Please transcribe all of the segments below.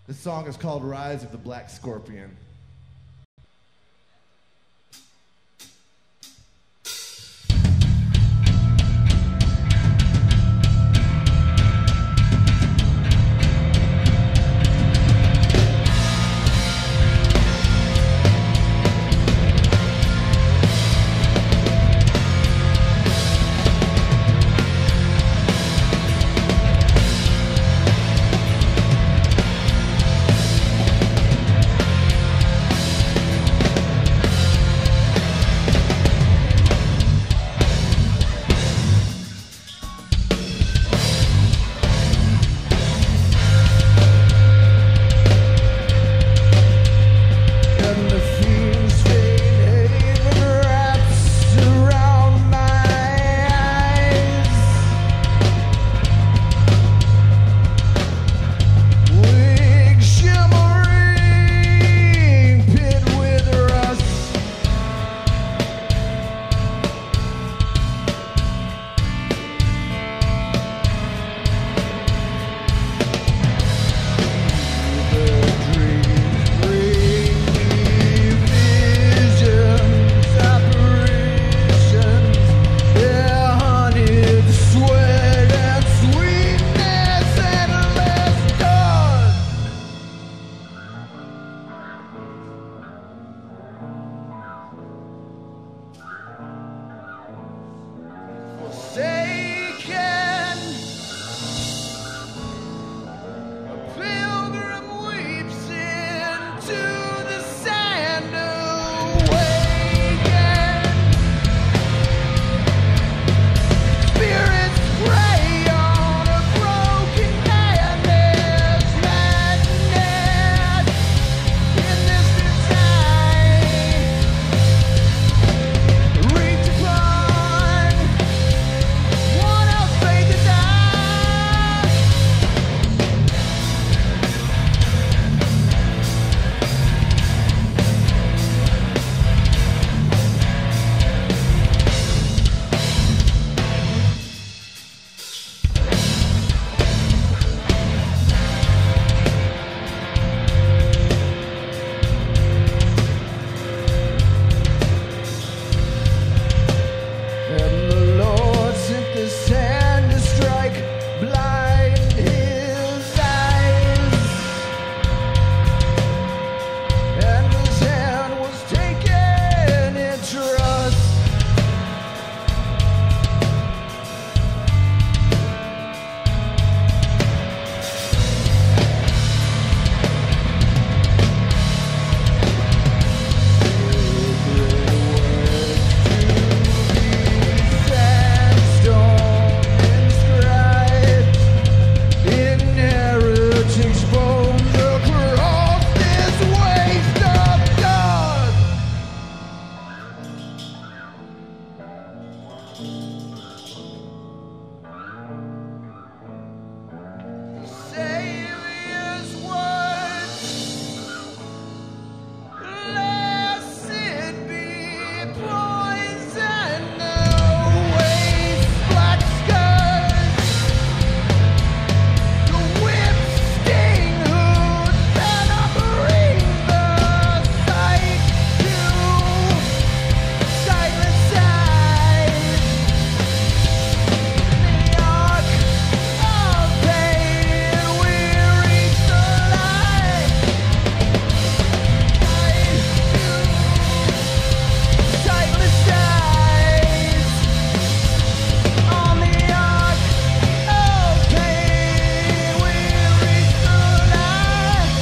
This song is called Rise of the Black Scorpion. Forsaken, a pilgrim weeps into the sand, awaken. Spirits prey on a broken madness, madness in this design. Reach upon one else fade to die. And the Lord sent the sand to strike blind his eyes, and his hand was taken in trust. Savior's words, lest it be poison, waste black skirts, the whip sting hoods that bring the sight to silent sight. The arc of pain, we reach the light to sightless eyes. On the arc of pain, we reach the light.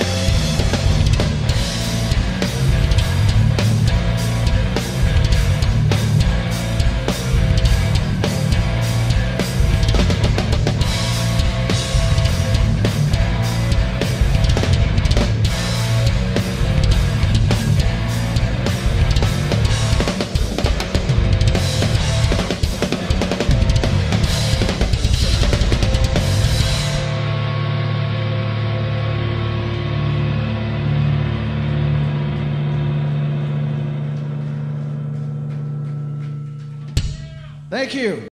Thank you.